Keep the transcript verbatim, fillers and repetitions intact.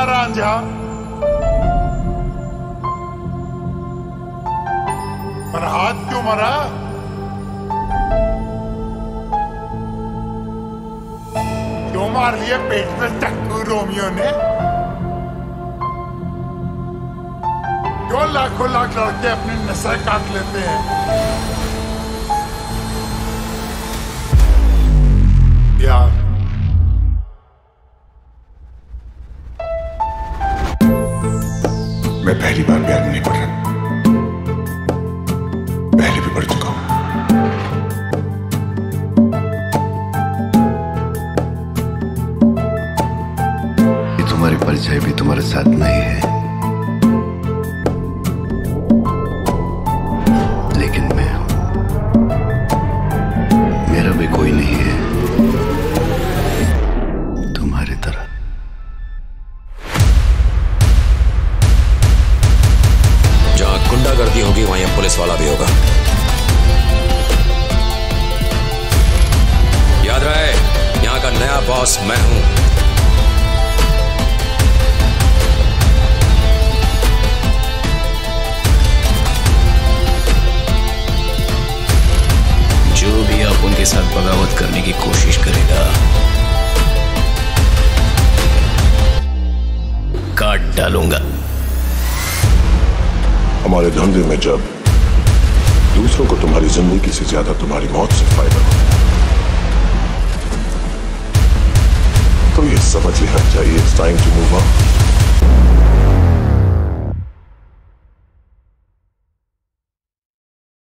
रांझा। पर हाथ क्यों मरा? क्यों मार लिया पेट में चक्कू रोमियो ने? क्यों लाखों लाख लड़के अपनी नसें काट लेते हैं? यार मैं पहली बार प्यार में नहीं पड़ रहा, पहले भी पढ़ चुका हूं। ये तुम्हारी परिचय भी तुम्हारे साथ नहीं है, लेकिन मैं हूं। मेरा भी कोई नहीं है तुम्हारी तरह। जहां गुंडागर्दी होगी वहीं पुलिस वाला भी होगा। याद रहे, यहां का नया बॉस मैं हूं। जो भी आप उनके साथ बगावत करने की कोशिश करेगा, काट डालूंगा। हमारे धंधे में जब दूसरों को तुम्हारी जिंदगी से ज्यादा तुम्हारी मौत से फायदा हो, तो ये समझ लेना चाहिए, it's time to move on.